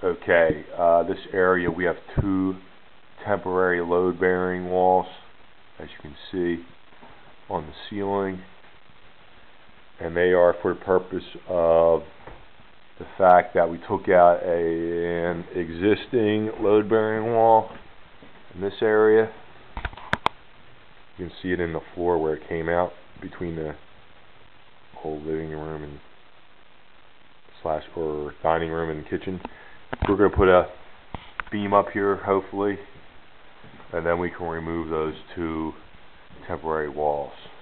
Okay, this area we have two temporary load-bearing walls, as you can see on the ceiling, and they are for the purpose of the fact that we took out an existing load-bearing wall in this area. You can see it in the floor where it came out between the whole living room and or dining room and kitchen. We're going to put a beam up here, hopefully, and then we can remove those two temporary walls.